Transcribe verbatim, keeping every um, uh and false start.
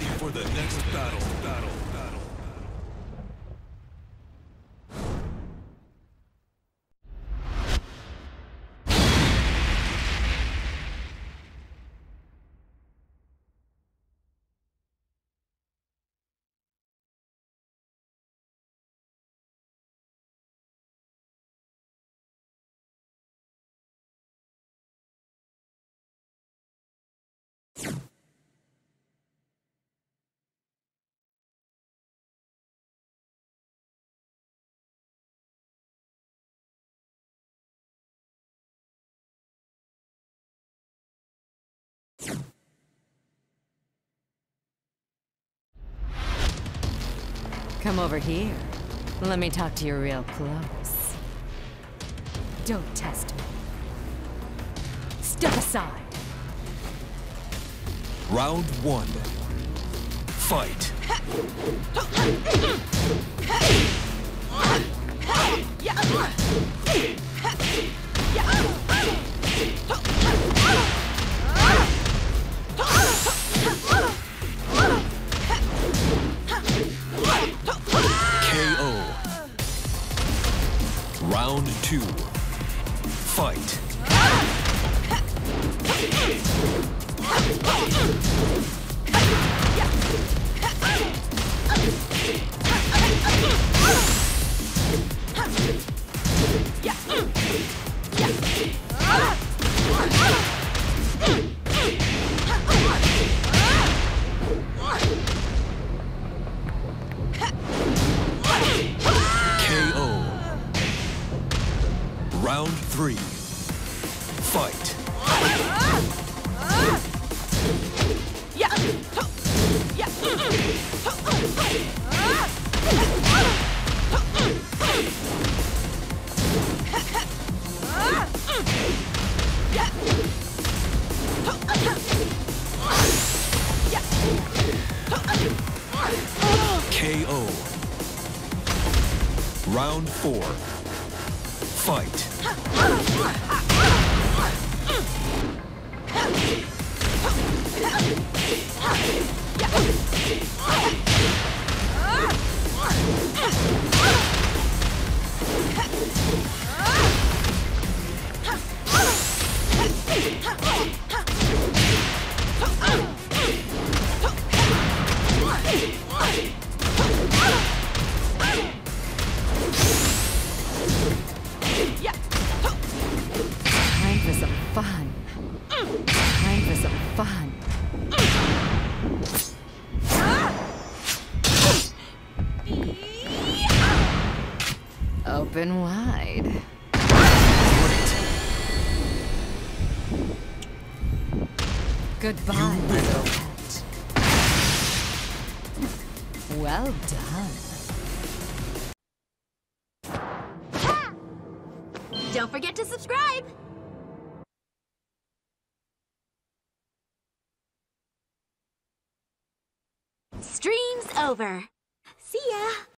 ready for the next battle. Battle. Battle. Come over here. Let me talk to you real close. Don't test me. Step aside. Round one. Fight. K O. Round two. Fight. K O. Round three. Fight. K O. Round four. Fight. Time for some fun. Time for some fun. Open wide. Goodbye, little pet. Well done. Don't forget to subscribe! Stream's over. See ya!